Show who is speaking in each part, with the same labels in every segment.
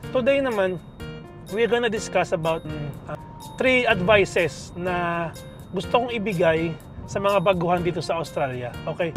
Speaker 1: Today naman, we're gonna discuss about 3 advices na gusto kong ibigay sa mga baguhan dito sa Australia. Okay?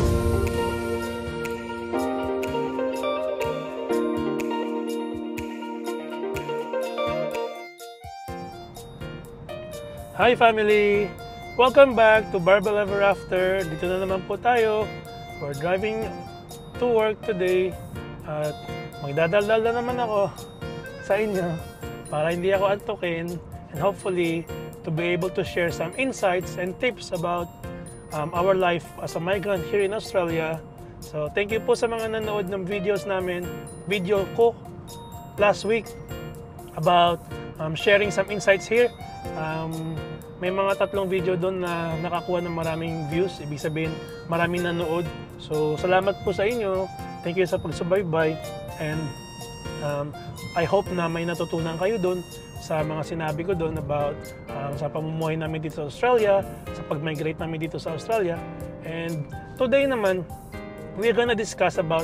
Speaker 1: Hi family! Welcome back to Barbell Ever After. Dito na naman po tayo. We're driving to work today at magdadaldal na naman ako sa inyo para hindi ako antukin and hopefully to be able to share some insights and tips about our life as a migrant here in Australia. So thank you po sa mga nanood ng video ko last week about sharing some insights here. May mga 3 video doon na nakakuha ng maraming views, ibig sabihin maraming nanood. So salamat po sa inyo, thank you sa pagsubaybay, and I hope na may natutunan kayo doon sa mga sinabi ko doon about sa pamumuhay namin dito sa Australia, sa pag-migrate namin dito sa Australia. And today naman, we're gonna discuss about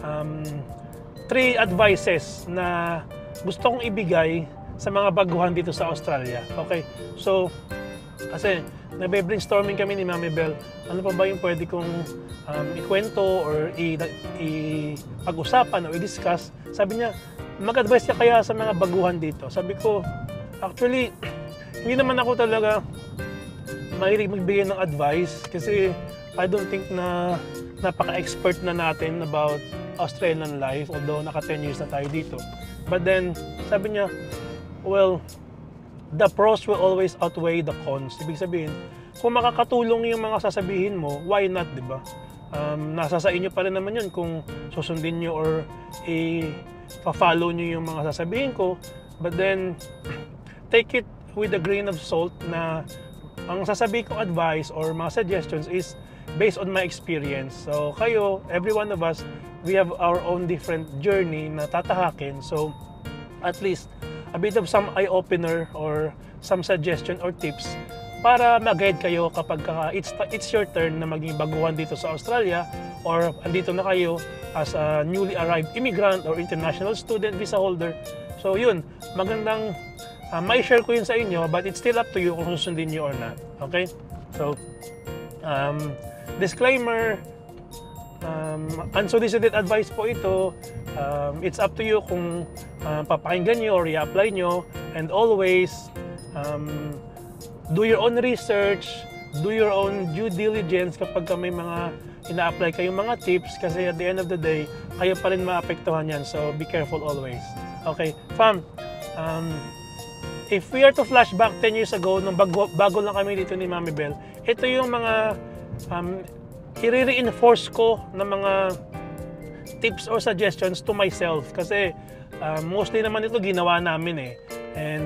Speaker 1: 3 advices na gusto kong ibigay sa mga baguhan dito sa Australia. Okay, so kasi nagbe-brainstorming kami ni Mami Bell, ano pa ba yung pwede kong ikwento or pag-usapan o i-discuss. Sabi niya, mag-advise ka kaya sa mga baguhan dito. Sabi ko, actually, hindi naman ako talaga mahilig magbigay ng advice kasi I don't think na napaka-expert na natin about Australian life, although naka 10 years na tayo dito. But then, sabi niya, well, the pros will always outweigh the cons. Ibig sabihin, kung makakatulong yung mga sasabihin mo, why not, di ba? Nasa sa inyo pa rin naman yun kung susundin nyo or i-follow nyo yung mga sasabihin ko. But then, take it with a grain of salt na ang sasabihin kong advice or mga suggestions is based on my experience. So, kayo, every one of us, we have our own different journey na tatahakin. So, at least, a bit of some eye-opener or some suggestion or tips para mag-guide kayo kapag it's your turn na maging baguhan dito sa Australia or andito na kayo as a newly arrived immigrant or international student visa holder. So yun, magandang mai-share ko yun sa inyo, but it's still up to you kung susundin nyo or not. Okay? So, disclaimer, unsolicited advice po ito. It's up to you kung papakinggan nyo or i-apply nyo, and always do your own research, do your own due diligence kapag may mga ina-apply kayong mga tips, kasi at the end of the day, kayo pa rin maapektuhan yan. So be careful always. Okay, fam, if we are to flashback 10 years ago, nung bago lang kami dito ni Mami Bell, ito yung mga i-reinforce ko na mga tips or suggestions to myself, kasi mostly naman ito ginawa namin and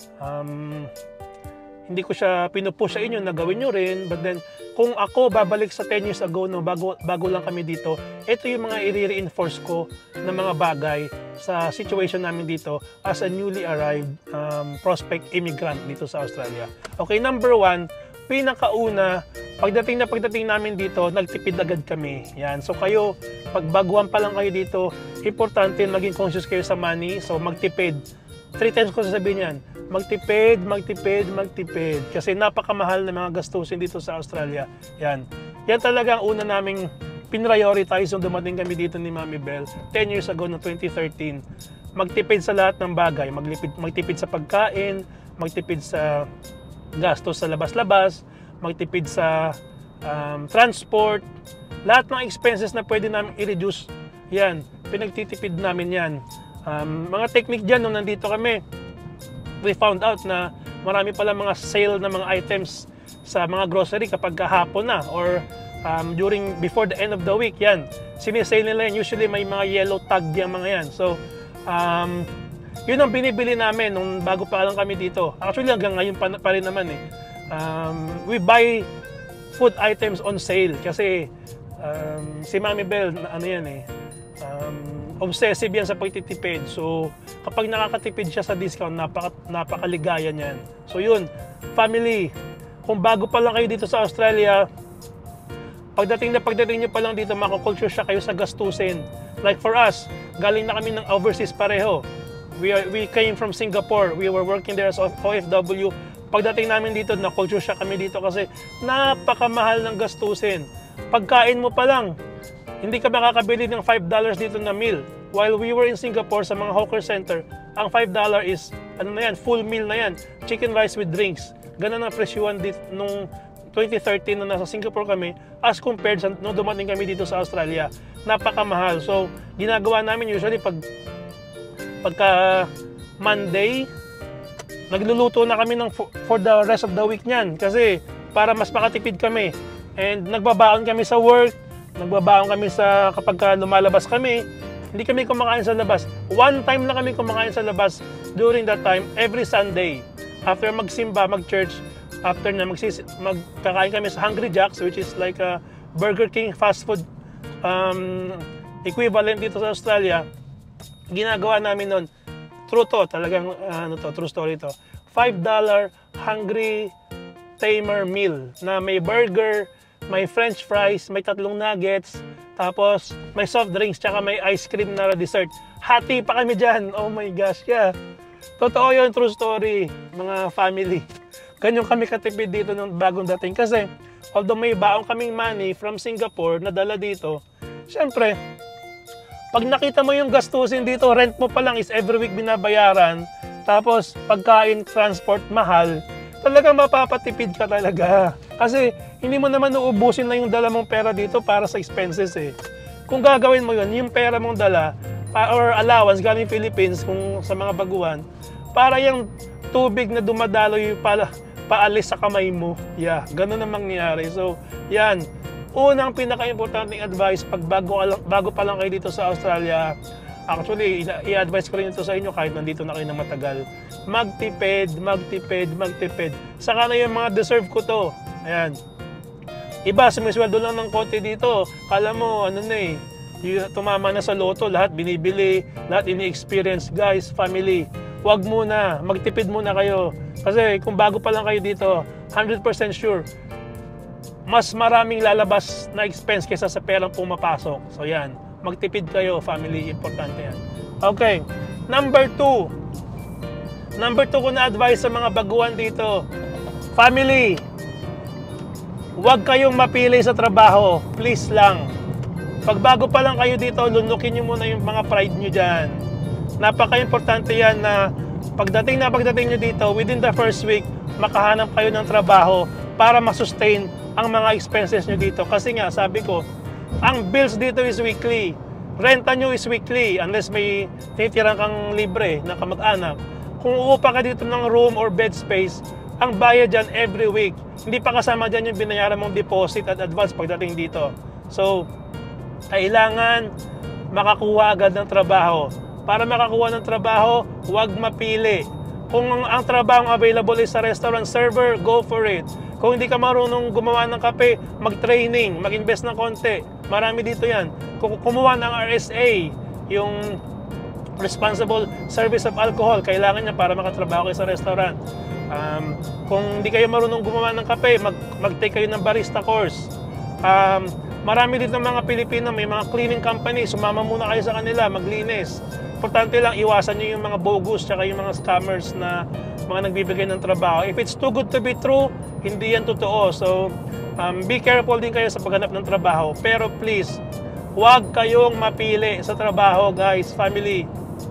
Speaker 1: hindi ko siya pinupush sa inyo na gawin nyo rin. But then kung ako babalik sa 10 years ago, no, bago lang kami dito, ito yung mga i-reinforce ko na mga bagay sa situation namin dito as a newly arrived prospect immigrant dito sa Australia. Okay, number 1, pinakauna, pagdating namin dito, nagtipid agad kami. Yan. So kayo, pag baguhan pa lang kayo dito, importante maging conscious kayo sa money. So magtipid. 3 times ko sasabihin yan. Magtipid. Kasi napakamahal na mga gastusin dito sa Australia. Yan. Yan talaga ang una naming pinrioritize nung dumating kami dito ni Mami Bell 10 years ago, no 2013. Magtipid sa lahat ng bagay. Magtipid sa pagkain, magtipid sa gastos sa labas-labas, magtipid sa transport, lahat ng expenses na pwede namin i-reduce, yan, pinagtitipid namin yan. Mga technique dyan, nung nandito kami, we found out na marami pala mga sale na mga items sa mga grocery kapag hapon na or before the end of the week, yan, sinisale nila yan. Usually may mga yellow tag yung mga yan. So, yun ang binibili namin nung bago pa lang kami dito. Actually, hanggang ngayon pa rin naman we buy food items on sale kasi si Mami Bell, ano yan obsessive yan sa pagtitipid. So, kapag nakakatipid siya sa discount, napakaligaya niyan. So, yun, family, kung bago pa lang kayo dito sa Australia, pagdating nyo pa lang dito, makakulture siya kayo sa gastusin. Like for us, galing na kami ng overseas pareho. We came from Singapore. We were working there as OFW. Pagdating namin dito, na-culture shock kami dito kasi napakamahal ng gastusin. Pagkain mo pa lang, hindi ka makakabili ng $5 dito na meal. While we were in Singapore sa mga hawker center, ang $5 is, ano na yan, full meal na yan. Chicken rice with drinks. Ganun ang presyuhan dito nung 2013 na nasa Singapore kami as compared sa nung dumating kami dito sa Australia. Napakamahal. So, ginagawa namin usually pagka Monday, nagluluto na kami for the rest of the week niyan kasi para mas makatipid kami. And nagbabaon kami sa work, nagbabaon kami sa kapag lumalabas kami. Hindi kami kumakain sa labas. One time lang kami kumakain sa labas during that time, every Sunday. After magsimba, mag-church, after na magkakain kami sa Hungry Jack's, which is like a Burger King fast food equivalent dito sa Australia. Ginagawa namin nun, true to, talagang true story to. $5 Hungry Tamer meal na may burger, may french fries, may 3 nuggets, tapos may soft drinks, tsaka may ice cream na dessert. Hati pa kami dyan. Oh my gosh, yeah. Totoo yun, true story, mga family. Ganyan kami katipid dito nung bagong dating. Kasi, although may baong kaming money from Singapore na dala dito, syempre, pag nakita mo yung gastusin dito, rent mo pa lang is every week binabayaran, tapos pagkain, transport, mahal, talagang mapapatipid ka talaga. Kasi hindi mo naman uubusin na yung dala mong pera dito para sa expenses eh. Kung gagawin mo yun, yung pera mong dala, or allowance galing Philippines, kung sa mga baguhan, para yung tubig na dumadaloy paalis sa kamay mo. Yeah, ganun ang mangyayari. So, yan. Unang pinaka-importanting advice pag bago pa lang kayo dito sa Australia, actually, i-advise ko rin ito sa inyo kahit nandito na kayo na matagal. Magtipid, magtipid, magtipid. Saka na yung mga deserve ko to. Ayan. Iba, sumisweldo lang ng konti dito. Kala mo, ano na eh, tumama na sa loto, lahat binibili, lahat ini-experience. Guys, family, wag muna, magtipid muna kayo. Kasi kung bago pa lang kayo dito, 100% sure, mas maraming lalabas na expense kaysa sa perang pumapasok. So yan, magtipid kayo, family, importante yan. Okay, number 2 ko na advice sa mga baguhan dito. Family, huwag kayong mapili sa trabaho, please lang. Pag bago pa lang kayo dito, lunukin nyo muna yung mga pride nyo dyan. Napaka-importante yan na pagdating nyo dito, within the first week, makahanap kayo ng trabaho para masustain ang mga expenses nyo dito. Kasi nga, sabi ko, ang bills dito is weekly. Renta nyo is weekly unless may tinitirang kang libre na kamag-anak. Kung uupa ka dito ng room or bed space, ang bayad dyan every week. Hindi pa kasama dyan yung binayaran mong deposit at advance pagdating dito. So, kailangan makakuha agad ng trabaho. Para makakuha ng trabaho, huwag mapili. Kung ang trabaho available is sa restaurant server, go for it. Kung hindi ka marunong gumawa ng kape, mag-training, mag-invest ng konti. Marami dito yan. Kung kumuha ng RSA, yung Responsible Service of Alcohol, kailangan niya para makatrabaho kayo sa restaurant. Kung hindi kayo marunong gumawa ng kape, mag-take kayo ng barista course. Marami dito mga Pilipino, may mga cleaning company, sumama muna kayo sa kanila, maglinis. Importante lang, iwasan nyo yung mga bogus tsaka yung mga scammers na mga nagbibigay ng trabaho. If it's too good to be true, hindi yan totoo. So, be careful din kayo sa paghanap ng trabaho. Pero please, huwag kayong mapili sa trabaho, guys, family.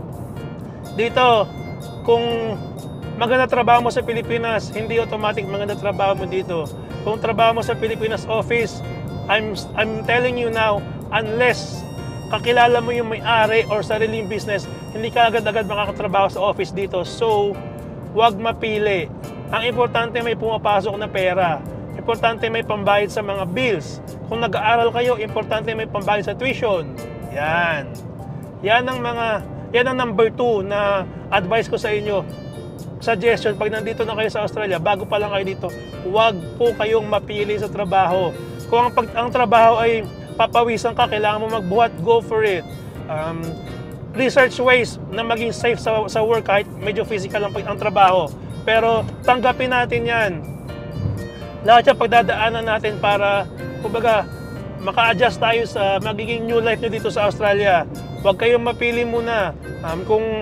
Speaker 1: Dito, kung maganda trabaho mo sa Pilipinas, hindi automatic maganda trabaho mo dito. Kung trabaho mo sa Pilipinas office, I'm telling you now, unless kakilala mo yung may-ari or sariling business, hindi ka agad-agad makakatrabaho sa office dito. So, huwag mapili. Ang importante may pumapasok na pera. Importante may pambayad sa mga bills. Kung nag-aaral kayo, importante may pambayad sa tuition. Yan. Yan ang number 2 na advice ko sa inyo. Suggestion, pag nandito na kayo sa Australia, bago pa lang kayo dito, huwag po kayong mapili sa trabaho. Kung ang trabaho ay papawisan ka, kailangan mo magbuhat, go for it. Research ways na maging safe sa work kahit medyo physical ang trabaho. Pero tanggapin natin yan. Lahat yung pagdadaanan natin para, kumbaga, maka-adjust tayo sa magiging new life nyo dito sa Australia. Huwag kayong mapili muna. Kung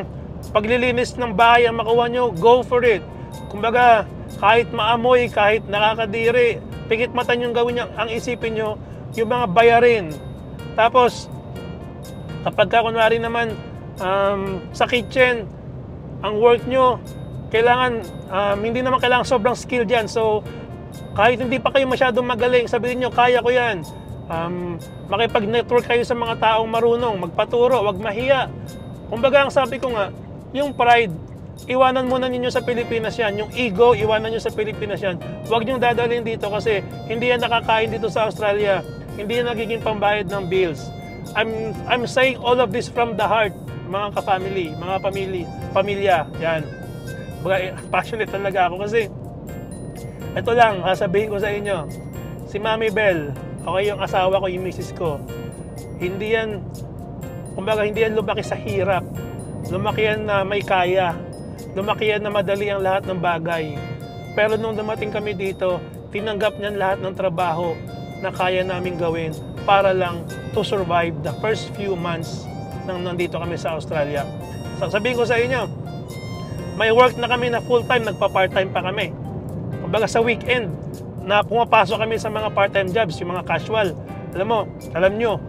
Speaker 1: paglilinis ng bahay ang makuha nyo, go for it. Kumbaga, kahit maamoy, kahit nakakadiri, pikit mata nyo gawin nyo, ang isipin nyo, yung mga bayarin. Tapos, kapag ka, kunwari naman, sa kitchen, ang work nyo, kailangan, hindi naman kailangan sobrang skill dyan. So, kahit hindi pa kayo masyadong magaling, sabihin nyo, kaya ko yan. Makipag-network kayo sa mga taong marunong, magpaturo, wag mahiya. Kumbaga, ang sabi ko nga, yung pride, iwanan muna ninyo sa Pilipinas yan. Yung ego, iwanan nyo sa Pilipinas yan. Huwag nyo dadalhin dito kasi hindi yan nakakain dito sa Australia. Hindi yan nagiging pambayad ng bills. I'm saying all of this from the heart, mga ka-family, mga pamilya. Yan. Passionate talaga ako kasi ito lang, sasabihin ko sa inyo, si Mami Bel, okay, yung asawa ko, yung misis ko, hindi yan, kumbaga, hindi yan lumaki sa hirap. Lumaki yan na may kaya. Lumaki yan na madali ang lahat ng bagay. Pero nung dumating kami dito, tinanggap niyan lahat ng trabaho na kaya namin gawin para lang to survive the first few months nang nandito kami sa Australia. Sabihin ko sa inyo, may work na kami na full-time, nagpa-part-time pa kami. Kumbaga sa weekend, na pumapasok kami sa mga part-time jobs, yung mga casual. Alam nyo,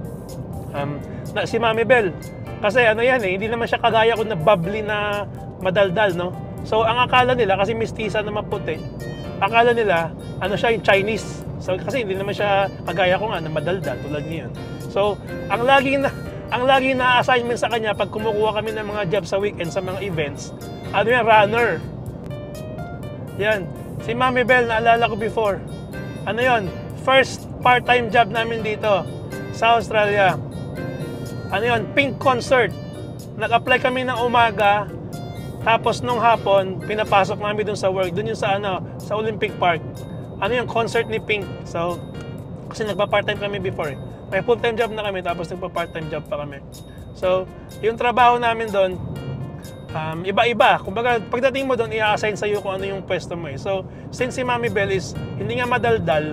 Speaker 1: si Mami Bel, kasi ano yan hindi naman siya kagaya ko na bubbly na madaldal, no? So, ang akala nila, kasi mistisa na maputi, akala nila, ano siya, yung Chinese. So, kasi hindi naman siya kagaya ko nga na madaldal, tulad niyan. So, ang lagi na assignment sa kanya, pag kumukuha kami ng mga job sa weekend, sa mga events, ano yan, runner. Yan. Si Mami Bel, naalala ko before. Ano yon? First part-time job namin dito sa Australia. Ano yon? Pink concert. Nag-apply kami ng umaga, tapos nung hapon, pinapasok namin dun sa work. Dun yung sa Olympic Park. Ano yung concert ni Pink. So, kasi nagpa-part-time kami before. May full-time job na kami, tapos nagpa-part-time job pa kami. So, yung trabaho namin doon, iba-iba. Kumbaga, pagdating mo doon, i-assign sa'yo kung ano yung pwesto mo. So, since si Mami Bel is hindi nga madaldal,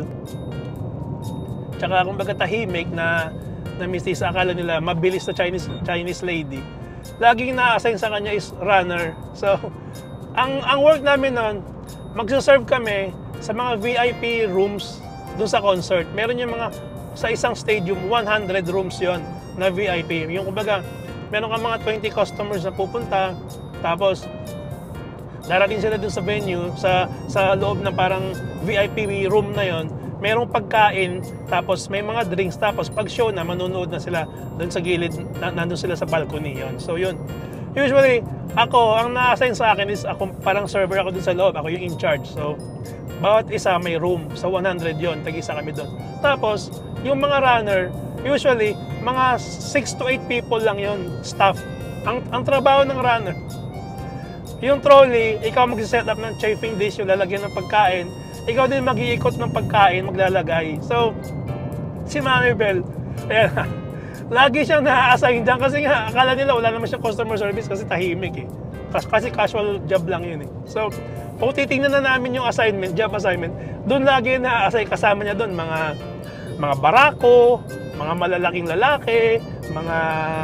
Speaker 1: tsaka kumbaga tahimik na mistisa, akala nila mabilis na Chinese lady, laging na-assign sa kanya is runner. So, ang work namin noon, magsaserve kami sa mga VIP rooms doon sa concert. Meron yung mga, sa isang stadium, 100 rooms yon na VIP. Yung kumbaga, meron ka mga 20 customers na pupunta, tapos darating sila dun sa venue, sa loob ng parang VIP room na yon, merong pagkain, tapos may mga drinks, tapos pag show na, manunood na sila dun sa gilid, nandun sila sa balcony yon. So yun, usually, ako, ang na-assign sa akin is, ako parang server ako dun sa loob, ako yung in charge. So, bawat isa may room, sa 100 yon, tag-isa kami dun. Tapos, yung mga runner, usually, mga 6 to 8 people lang yon, staff. Ang trabaho ng runner, yung trolley, ikaw mag-set up ng chafing dish, yung lalagyan ng pagkain, ikaw din mag-iikot ng pagkain, maglalagay. So, si Mami Bel, ayan, lagi siyang na-assign dyan kasi nga, akala nila wala naman siyang customer service kasi tahimik eh. Kasi casual job lang yun eh. So, kung titingnan na namin yung assignment, job assignment, doon lagi na-assign, kasama niya doon, mga barako, mga malalaking lalaki, mga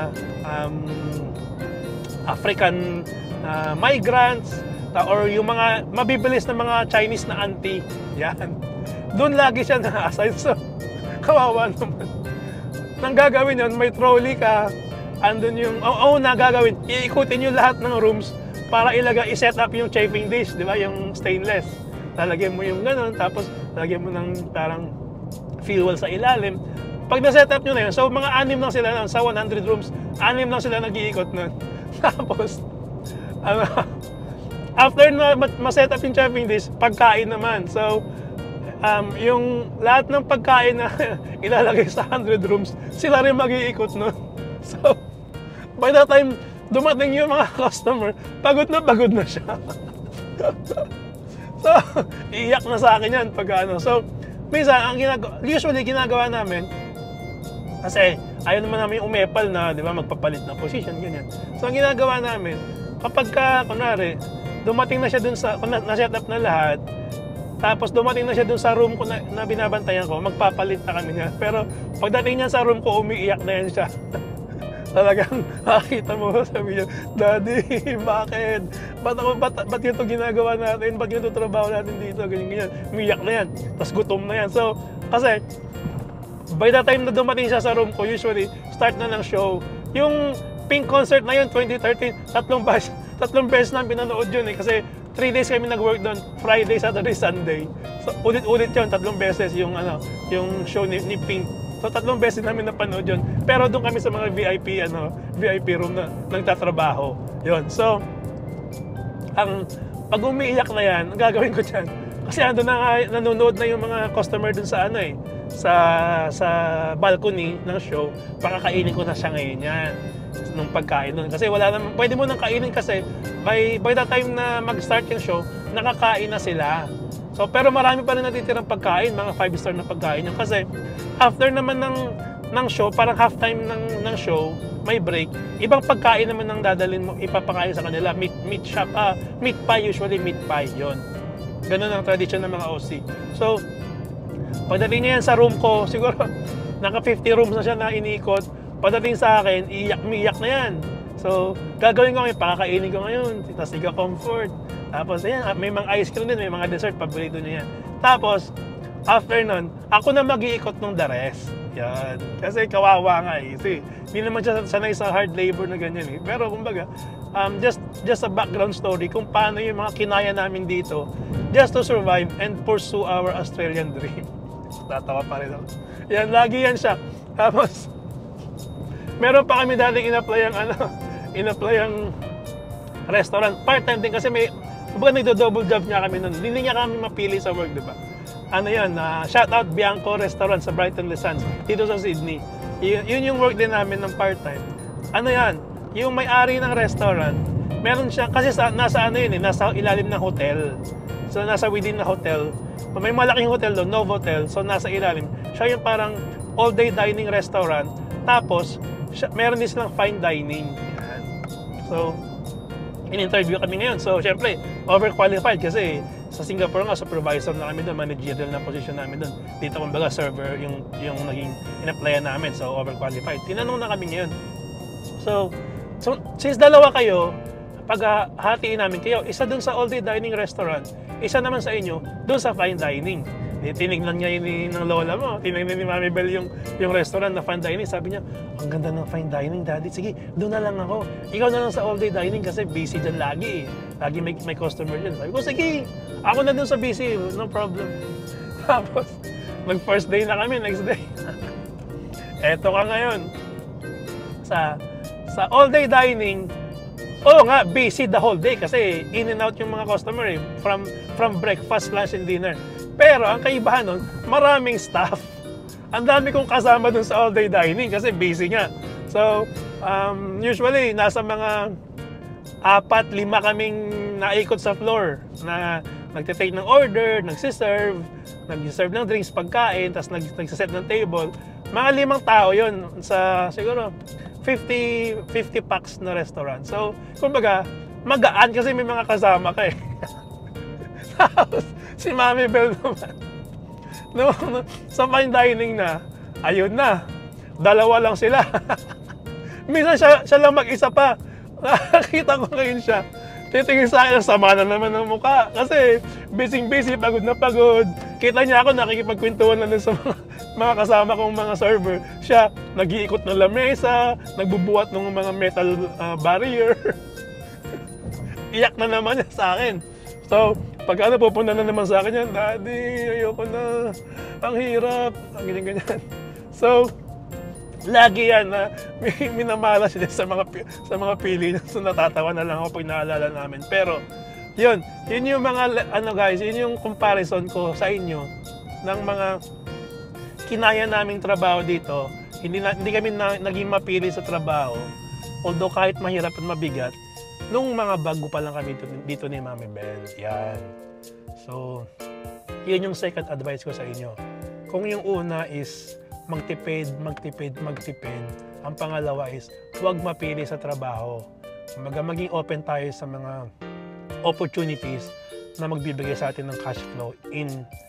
Speaker 1: African migrants, or yung mga mabibilis na mga Chinese na auntie. Yan. Doon lagi siya na-assign. So, kawawa naman. Nang gagawin yun, may trolley ka, andun yung, gagawin, iikutin yung lahat ng rooms para i-set up yung chafing dish, di ba? Yung stainless. Lalagyan mo yung ganun, tapos lalagyan mo ng parang fuel sa ilalim. Pag na-set up nyo na yun, so mga 6 lang sila nun, sa 100 rooms, 6 lang sila nag-iikot nun. Tapos, after na ma-set up yung chafing dish, pagkain naman. So, yung lahat ng pagkain na ilalagay sa 100 rooms, sila rin mag-iikot nun. So, by the time dumating yung mga customer, pagod na siya. So, iiyak na sa akin yan pag ano. So, minsan, usually ginagawa namin, kasi ayaw naman namin umepal na, di ba, magpapalit na position, ganyan. So, ang ginagawa namin, kapag kunwari, dumating na siya dun sa, na-set up na lahat, tapos dumating na siya dun sa room ko na binabantayan ko, magpapalit na kami niya. Pero pagdating niya sa room ko, umiiyak na yan siya. talagang makikita mo, sabi niya, Daddy, bakit? Ba't yun ito ginagawa natin? Ba't yun ito trabaho natin dito? Ganyan. Umiyak na yan. Tapos gutom na yan. So, kasi, by the time na dumating siya sa room ko, usually, start na ng show. Yung Pink concert na yun, 2013, tatlong beses na pinanood yun eh. Kasi 3 days kami nag-work doon, Friday, Saturday, Sunday. So, ulit-ulit yun, 3 beses yung show ni Pink. So, 3 beses namin napanood yun. Pero doon kami sa mga VIP room na nagtatrabaho. Yun. So, pag umiiyak na yan, ang gagawin ko dyan, kasi ando na nanonood na yung mga customer dun sa sa balcony ng show, pakakainin ko na siya ngayon yan nung pagkain nun. Kasi wala naman, pwede mo nang kainin kasi by the time na mag-start yung show, nakakain na sila. So, pero marami pa rin natitirang pagkain, mga 5-star na pagkain yun. Kasi after naman ng show, parang halftime ng show, may break, ibang pagkain naman ang dadalhin mo, ipapakain sa kanila. Meat pie, usually meat pie yon. Ganun ang tradition ng mga OC. So, pagdating niya yan sa room ko, siguro naka 50 rooms na siya na iniikot. Pagdating sa akin, iyak na yan. So, gagawin ko ngayon, pakakainin ko ngayon, tapos comfort. Tapos, ayan, may mga ice cream din, may mga dessert, paborito niya yan. Tapos, after nun, ako na mag-iikot ng the rest. Yan. Kasi kawawa nga eh. Kasi, hindi naman siya sanay sa hard labor na ganyan eh. Pero, kumbaga, just a background story kung paano yung mga kinaya namin dito just to survive and pursue our Australian dream. Tatawa pa rin ako. Yan, lagi yan siya. Tapos, meron pa kami dating in-apply ang restaurant. Part-time din kasi kumbaga nagdo-double job niya kami nun. Hindi niya kami mapili sa work, di ba? Shout out Bianco Restaurant sa Brighton Lessons, dito sa Sydney. Yun yung work din namin ng part-time. Yung may-ari ng restaurant, meron siya, kasi nasa ilalim ng hotel. So, nasa within na hotel. May malaking hotel doon, Novotel. So, nasa ilalim. Siya yung parang all-day dining restaurant. Tapos, meron din silang fine dining. Yan. So, in-interview kami ngayon. So, syempre, overqualified kasi sa Singapore nga, supervisor na kami doon, managerial na position namin doon. Dito, kumbaga, server yung naging in-applyan namin. So, overqualified. Tinanong na kami ngayon. So since dalawa kayo, pag hatiin namin kayo, isa doon sa all-day dining restaurant, isa naman sa inyo, doon sa fine dining. Tinignan niya ng lola mo, tinignan ni Mami Bel yung restaurant na fine dining. Sabi niya, ang ganda ng fine dining, Daddy. Sige, doon na lang ako. Ikaw na lang sa all-day dining kasi busy dyan lagi eh. Lagi may customer dyan. Sabi ko, sige, ako na doon sa busy, no problem. Tapos, first day na kami, next day. Eto ka ngayon. Sa all-day dining, nga, busy the whole day kasi in and out yung mga customer eh, from breakfast, lunch, and dinner. Pero ang kaibahan nun, maraming staff. Ang dami kong kasama dun sa all-day dining kasi busy nga. So, usually, nasa mga 4-5 kaming naikot sa floor na nagtitake ng order, nagsiserve ng drinks, pagkain, tapos nagsiset ng table. Mga 5 tao yun sa siguro 50 packs na restaurant. So, kumbaga, magaan kasi may mga kasama ka eh. Tapos, si Mami Bel naman, sa fine dining na, ayun na, 2 lang sila. Minsan siya lang mag-isa pa. Nakakita ko ngayon siya. Titingin sa akin, sama na naman ng mukha. Kasi, busy, pagod na pagod. Kita niya ako, nakikipagkwentuhan na sa mga kasama kong mga server. Siya, nag-iikot ng lamesa, nagbubuhat ng mga metal barrier. Iyak na naman niya sa akin. So, pag pupunta na naman sa akin yan, Daddy, ayoko na. Ang hirap. Ang ganyan. So, lagi yan na minamala sila sa mga pili niya. So, natatawa na lang ako pag naalala namin. Pero, yun yung mga, guys, yun yung comparison ko sa inyo ng mga kinaya naming trabaho dito. Hindi kami naging mapili sa trabaho. Although kahit mahirap at mabigat, nung mga bago pa lang kami dito ni Mami Bel. Yan. So, yun yung second advice ko sa inyo. Kung yung una is magtipid. Ang pangalawa is huwag mapili sa trabaho. Maging open tayo sa mga opportunities na magbibigay sa atin ng cash flow in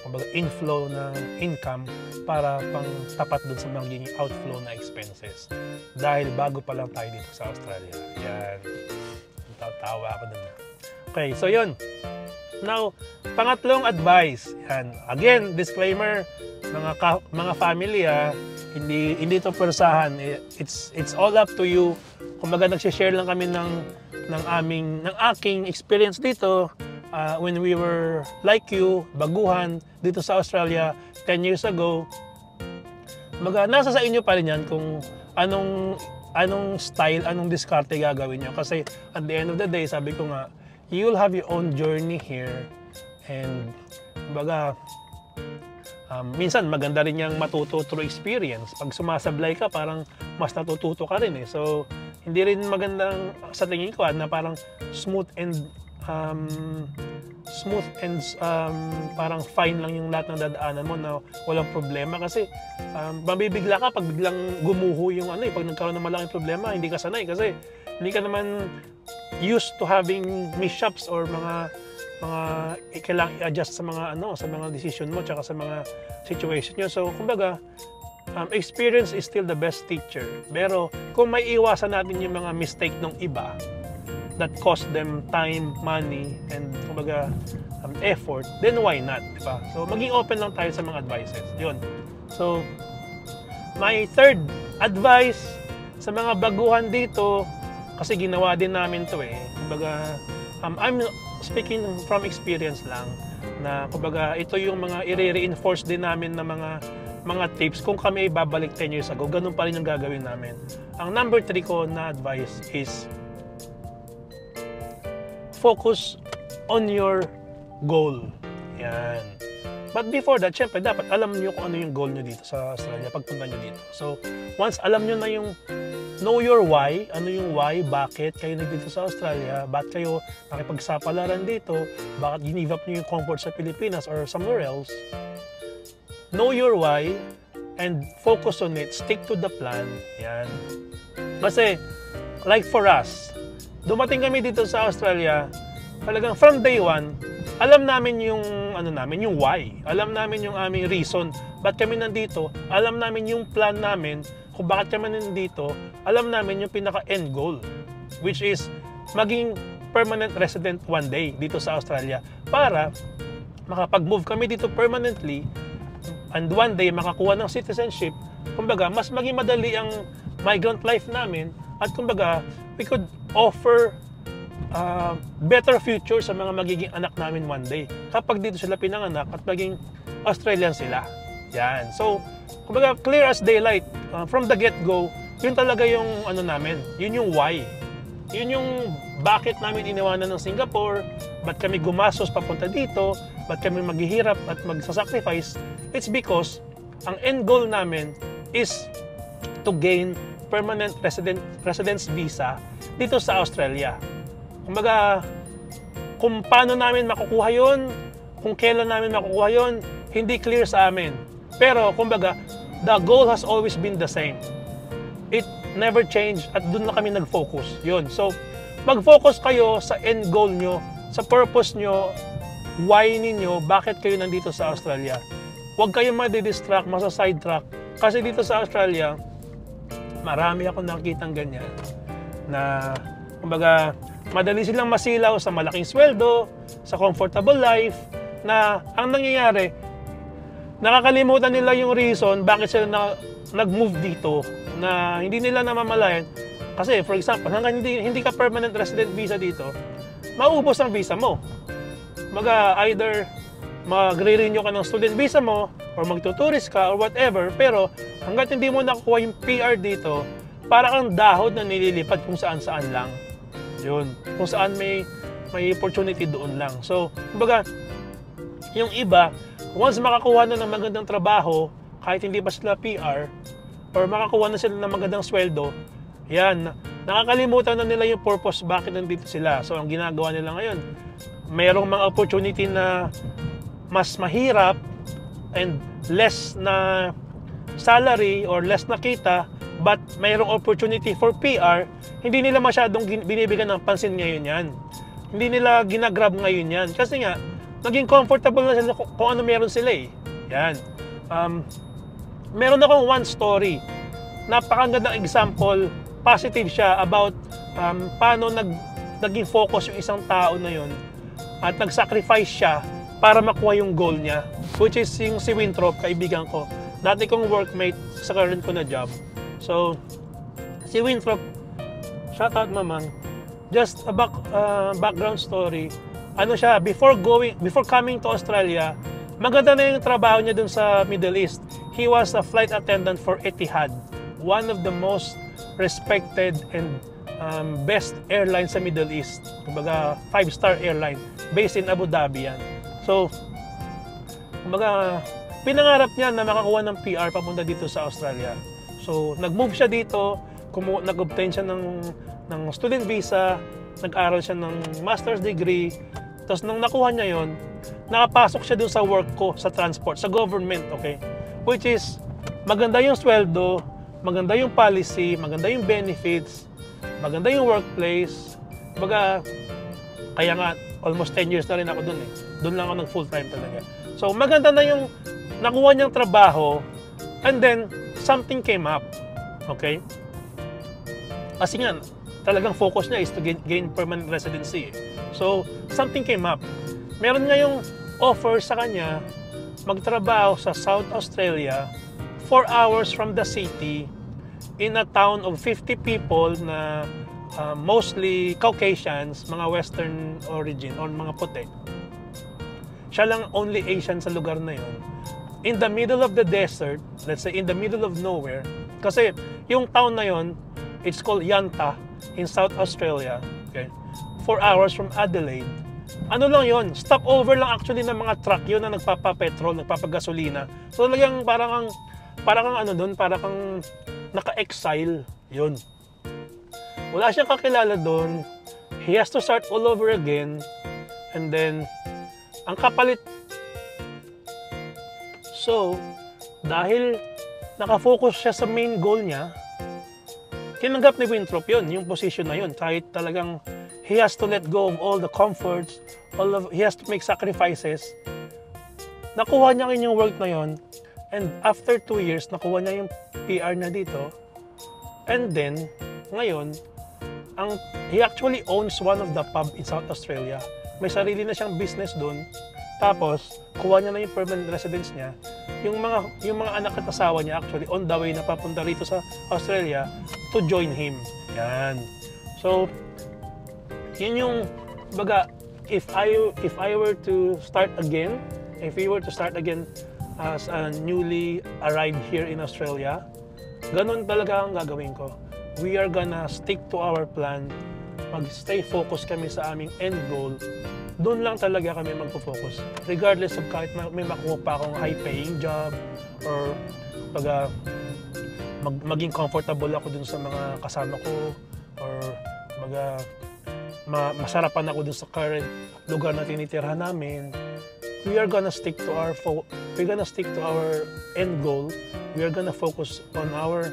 Speaker 1: kumbaga inflow ng income para pang tapat dun sa magiging outflow na expenses. Dahil bago pa lang tayo dito sa Australia. Yan. Tawa ako dun. Okay, so yun. Now, pangatlong advice. Yan. Again, disclaimer, mga family, hindi to persahan. It's all up to you. Kumbaga nagse-share lang kami ng aking experience dito when we were like you, baguhan dito sa Australia 10 years ago. Kumbaga nasa sa inyo pa rin yan kung anong style, anong diskarte gagawin nyo. Kasi at the end of the day, sabi ko nga, you'll have your own journey here. And kumbaga, minsan maganda rin yung matuto through experience. Pag sumasablay ka, parang mas natututo ka rin eh. So, hindi rin magandang sa tingin ko na parang smooth and parang fine lang yung lahat ng dadaanan mo na walang problema. Kasi mabibigla ka pag biglang gumuho yung pag nagkaroon ng malaking problema, hindi ka sanay kasi hindi ka naman used to having mishaps or mga kailangang i-adjust sa mga decision mo tsaka sa mga situation nyo. So, kumbaga, experience is still the best teacher. Pero, kung may iwasan natin yung mga mistake ng iba that cost them time, money, and kumbaga, effort, then why not? Diba? So, maging open lang tayo sa mga advices. Yun. So, my third advice sa mga baguhan dito, kasi ginawa din namin to kumbaga, I'm speaking from experience lang na kumbaga ito yung mga i-reinforce din namin na mga tips kung kami babalik 10 years ago, ganun pa rin yung gagawin namin. Ang number 3 ko na advice is focus on your goal. Yan. But before that, syempre dapat alam niyo kung ano yung goal niyo dito sa Australia pagpunta niyo dito. So, once alam niyo na yung know your why, ano yung why, bakit kayo nandito sa Australia, bakit kayo nakipagsapalaran dito, bakit give up niyo yung comfort sa Pilipinas or somewhere else. Know your why and focus on it, stick to the plan. Yan. Kasi, like for us, dumating kami dito sa Australia, talagang from day one, alam namin yung yung why. Alam namin yung aming reason bakit kami nandito. Alam namin yung plan namin kung bakit kami nandito. Alam namin yung pinaka-end goal, which is maging permanent resident one day dito sa Australia para makapag-move kami dito permanently and one day makakuha ng citizenship. Kumbaga, mas maging madali ang migrant life namin at kumbaga, we could offer better future sa mga magiging anak namin one day kapag dito sila pinanganak at maging Australian sila. Yan. So, kumbaga, clear as daylight. From the get-go, yun talaga yung namin. Yun yung why. Yun yung bakit namin iniwanan ng Singapore, ba't kami gumastos papunta dito, ba't kami maghihirap at magsasacrifice. It's because ang end goal namin is to gain permanent residence visa dito sa Australia. Kumbaga, kung paano namin makukuha yun, kung kailan namin makukuha yun, hindi clear sa amin. Pero, kumbaga, the goal has always been the same. It never changed at doon na kami nag-focus. Yun. So, mag-focus kayo sa end goal nyo, sa purpose nyo, why ninyo, bakit kayo nandito sa Australia. Huwag kayong madi-distract, masa-sidetrack. Kasi dito sa Australia, marami akong nakikitang ganyan na, kumbaga, madali silang masilaw sa malaking sweldo, sa comfortable life, na ang nangyayari, nakakalimutan nila yung reason bakit sila nag-move dito, na hindi nila namamalayan. Kasi, for example, hanggang hindi ka permanent resident visa dito, mauubos ang visa mo. Either magre-renew ka ng student visa mo, or magtuturist ka, or whatever, pero hanggat hindi mo nakukuha yung PR dito, para kang dahod na nililipad kung saan-saan lang. Yun. Kung saan may opportunity doon lang. So, kumbaga, yung iba, once makakuha na ng magandang trabaho, kahit hindi pa sila PR, or makakuha na sila ng magandang sweldo, yan, nakakalimutan na nila yung purpose bakit nandito sila. So, ang ginagawa nila ngayon, mayroong mga opportunity na mas mahirap and less na salary or less na kita, but mayroong opportunity for PR, hindi nila masyadong binibigyan ng pansin ngayon yan. Hindi nila ginagrab ngayon yan. Kasi nga, naging comfortable na sila kung ano meron sila eh. Yan. Meron akong one story. Napakagandang example, positive siya about paano naging focus yung isang tao na yon at nag-sacrifice siya para makuha yung goal niya, which is yung si Winthrop, kaibigan ko. Dati kong workmate sa current ko na job. So, si Winthrop, shout out naman, just a background story. Ano siya, before coming to Australia, maganda na yung trabaho niya dun sa Middle East. He was a flight attendant for Etihad, one of the most respected and best airline sa Middle East. Kumbaga, 5-star airline based in Abu Dhabi yan. So, kumbaga, pinangarap niya na makakuha ng PR papunta dito sa Australia. So, nag-move siya dito, nag-obtain siya ng student visa, nag-aral siya ng master's degree, tapos nung nakuha niya yon, nakapasok siya dun sa work ko, sa transport, sa government, okay? Which is, maganda yung sweldo, maganda yung policy, maganda yung benefits, maganda yung workplace. Baga, kaya nga, almost 10 years na rin ako dun eh. Dun lang ako nag full-time talaga. So, maganda na yung nakuha niyang trabaho, and then, something came up. Okay? Kasi nga, talagang focus niya is to gain permanent residency. So, something came up. Meron ngayong offer sa kanya magtrabaho sa South Australia 4 hours from the city in a town of 50 people na mostly Caucasians, mga Western origin or mga puti. Siya lang only Asian sa lugar na yon. In the middle of the desert, let's say in the middle of nowhere, kasi yung town na yon, it's called Yanta in South Australia. Okay? 4 hours from Adelaide. Ano lang yon? Stopover lang actually ng mga truck yon na nagpapapetrol, nagpapagasolina. So talagang parang kang ano doon, parang kang naka-exile yon. Wala siyang kakilala doon. He has to start all over again. And then, ang kapalit. So, dahil nakafocus siya sa main goal niya, tinanggap ni Winthrop yun, yung position na yun. Kahit talagang he has to let go of all the comforts, he has to make sacrifices. Nakuha niya yung work na yun, and after 2 years, nakuha niya yung PR na dito. And then, ngayon, he actually owns one of the pub in South Australia. May sarili na siyang business doon. Tapos, kuha niya na yung permanent residence niya. Yung mga anak at asawa niya actually on the way na papunta rito sa Australia to join him. Yan. So, yun yung, baga, if I were to start again, as a newly arrived here in Australia, ganun talaga ang gagawin ko. We are gonna stick to our plan, mag-stay focused kami sa aming end goal. Doon lang talaga kami magpo-focus. Regardless of kahit may makuha pa akong high-paying job or baga, maging comfortable ako dun sa mga kasama ko or baga, masarapan ako dun sa current lugar na tinitirhan namin. We are gonna stick to our end goal. We are gonna focus on our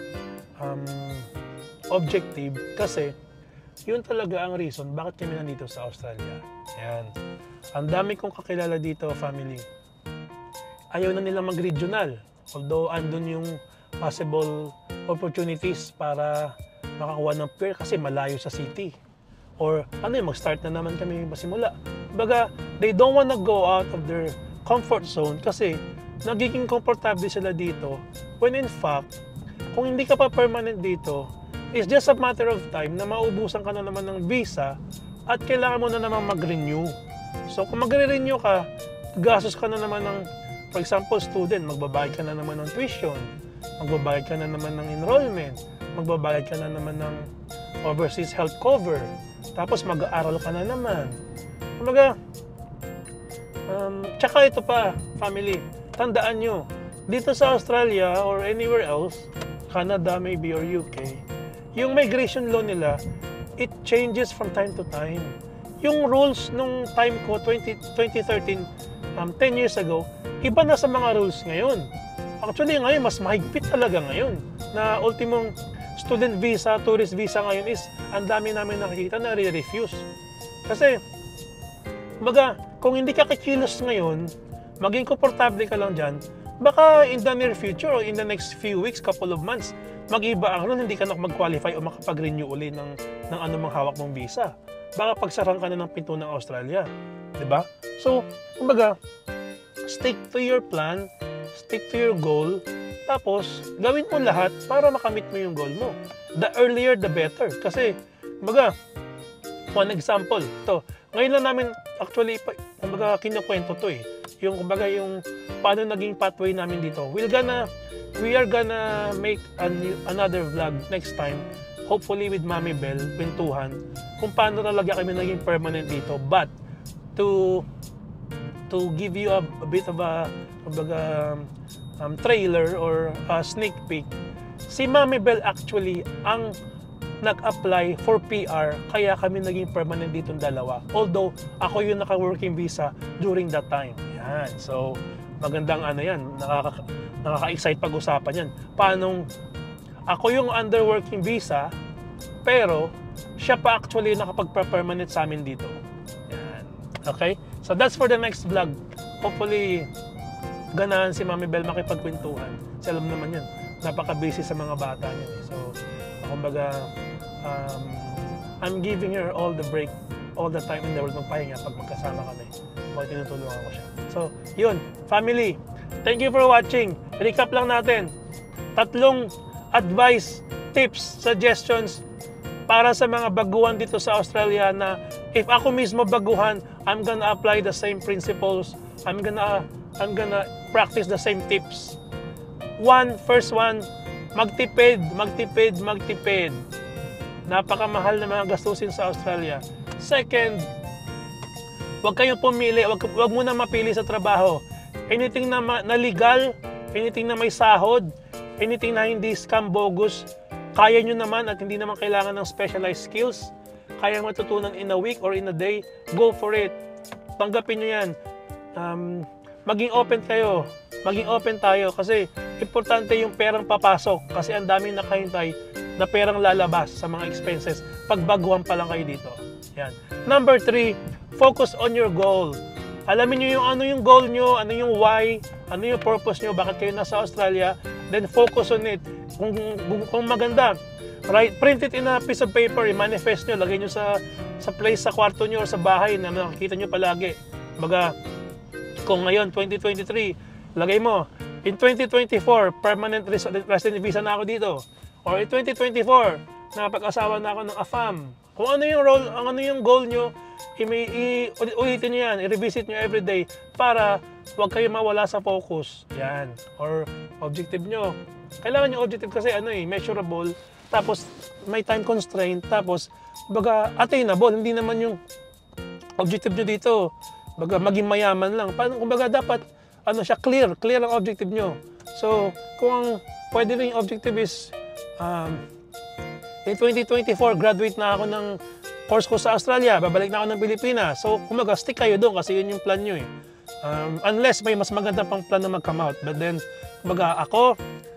Speaker 1: objective kasi yun talaga ang reason bakit kami nandito sa Australia. Yan. Ang dami kong kakilala dito, family. Ayaw na nila mag-regional. Although andun yung possible opportunities para makakuha ng PR kasi malayo sa city. Or mag-start na naman kami pasimula. Baga, they don't wanna go out of their comfort zone kasi nagiging komportable sila dito when in fact, kung hindi ka pa permanent dito, it's just a matter of time na maubusan ka na naman ng visa at kailangan mo na naman mag-renew. So kung magre-renew ka, gastos ka na naman ng, for example, student, magbabayad ka na naman ng tuition, magbabayad ka na naman ng enrollment, magbabayad ka na naman ng overseas health cover, tapos mag-aaral ka na naman. Kumbaga, tsaka ito pa, family, tandaan nyo, dito sa Australia or anywhere else, Canada maybe or UK, yung migration law nila, it changes from time to time. Yung rules nung time ko, 2013, 10 years ago, iba na sa mga rules ngayon. Actually, ngayon, mas mahigpit talaga ngayon. Na ultimong student visa, tourist visa ngayon is, ang dami namin nakikita na re-refuse. Kasi, baga, kung hindi ka kikilos ngayon, maging komportable ka lang dyan, baka in the near future or in the next few weeks, couple of months, mag-iba ang rule, hindi ka na mag-qualify o makapag-renew uli ng anumang hawak mong visa. Baka pagsarang ka na ng pinto ng Australia. Diba? So, kumbaga, stick to your plan, stick to your goal, tapos gawin mo lahat para makamit mo yung goal mo. The earlier, the better. Kasi, kumbaga, one example, ito, ngayon lang namin, actually, kumbaga, kinukwento to yung, kumbaga, yung paano naging pathway namin dito. We are gonna make another vlog next time, hopefully with Mami Bell, kwentuhan, kung paano talaga kami naging permanent dito. But, to give you a bit of a, kumbaga, trailer or a sneak peek, si Mami Bell actually ang nag-apply for PR, kaya kami naging permanent ditong dalawa. Although, ako yung naka-working visa during that time. Yan. So, magandang yan, nakaka-excite pag-usapan yan. Paano, ako yung under working visa, pero siya pa actually nakapag-permanent sa amin dito. Yan. Okay? So, that's for the next vlog. Hopefully, ganahan si Mami Bell makipagkwentuhan. Kasi alam naman yan, napaka-busy sa mga bata niya. So, kumbaga, I'm giving her all the break, all the time in the world magpahinga pag magkasama kami. Kung tinutulungan ko siya. So, yun. Family, thank you for watching. Recap lang natin. 3 advice, tips, suggestions para sa mga baguhan dito sa Australia na if ako mismo baguhan, I'm gonna apply the same principles. I'm gonna practice the same tips. First one, magtipid. Napakamahal na mga gastusin sa Australia. Second, huwag kayong pumili, huwag mo na mapili sa trabaho. Anything na legal, anything na may sahod, anything na hindi scam, bogus, kaya nyo naman at hindi naman kailangan ng specialized skills, kaya matutunan in a week or in a day, go for it. Tanggapin nyo yan. Maging open kayo, maging open tayo kasi importante yung perang papasok kasi ang daming nakahintay na perang lalabas sa mga expenses pag baguhan pa lang kayo dito. Yan. Number 3, focus on your goal. Alamin nyo yung ano yung goal nyo, ano yung why, ano yung purpose nyo, bakit kayo nasa Australia, then focus on it. Kung maganda, print it in a piece of paper, i-manifest nyo, lagay nyo sa place, sa kwarto nyo or sa bahay na nakikita nyo palagi. Baga, kung ngayon, 2023, lagay mo, in 2024, permanent resident visa na ako dito. Or in 2024, nakapag-asawa na ako ng AFAM. Kung ano yung role, ano yung goal nyo, ulitin nyo yan, i-revisit nyo everyday para huwag kayo mawala sa focus. Yan. Or objective nyo. Kailangan yung objective kasi measurable, tapos may time constraint, tapos baga attainable. Hindi naman yung objective nyo dito, baga maging mayaman lang. Kumbaga dapat clear ang objective nyo. So, kung pwede rin yung objective is in 2024, graduate na ako ng course ko sa Australia, babalik na ako ng Pilipinas. So, kumbaga, stick kayo doon kasi yun yung plan nyo unless may mas maganda pang plan na mag-come out. But then, kumbaga, ako,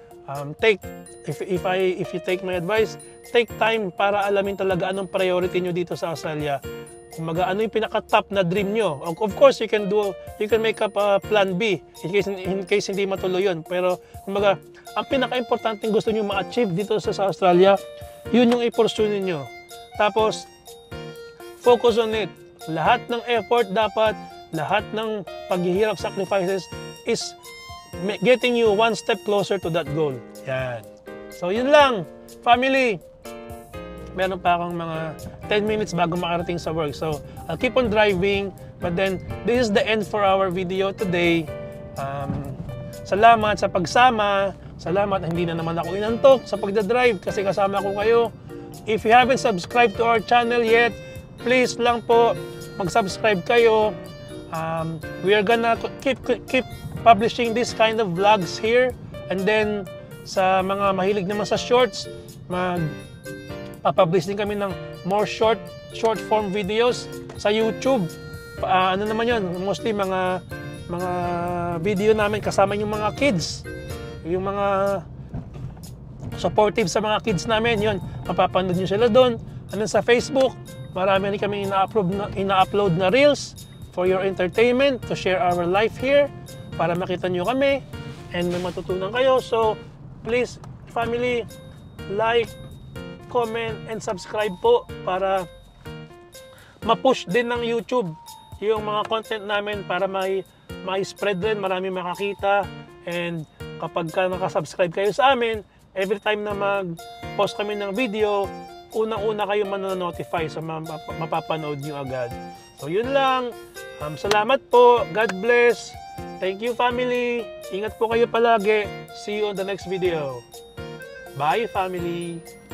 Speaker 1: if you take my advice, take time para alamin talaga anong priority nyo dito sa Australia. Kumbaga, ano yung pinaka-top na dream nyo. Of course, you can make up a plan B in case hindi matuloy yun. Pero, kumbaga, ang pinaka-importanting gusto nyo ma-achieve dito sa Australia, yun yung i-pursue ninyo. Tapos, focus on it. Lahat ng effort dapat, lahat ng paghihirap, sacrifices is getting you one step closer to that goal. Yan. So, yun lang. Family. Meron pa akong mga 10 minutes bago makarating sa work. So, I'll keep on driving. But then, this is the end for our video today. Salamat sa pagsama. Salamat, hindi na naman ako inantok sa pagdadrive kasi kasama ko kayo. If you haven't subscribed to our channel yet, please lang po mag-subscribe kayo. We are gonna keep publishing this kind of vlogs here. And then, sa mga mahilig naman sa shorts, publish din kami ng more short form videos sa YouTube. Naman yun, mostly mga video namin kasama yung mga kids, yung mga supportive sa mga kids namin, yun, mapapanood nyo sila doon. Sa Facebook, marami rin kami ina-upload na reels, for your entertainment, to share our life here, para makita nyo kami, and may matutunan kayo. So, please, family, like, comment, and subscribe po para ma-push din ng YouTube yung mga content namin para may spread din, marami makakita. And kapag ka nakasubscribe kayo sa amin, every time na mag-post kami ng video, unang-una kayo manonotify sa mapapanood nyo agad. So yun lang. Salamat po. God bless. Thank you, family. Ingat po kayo palagi. See you on the next video. Bye, family.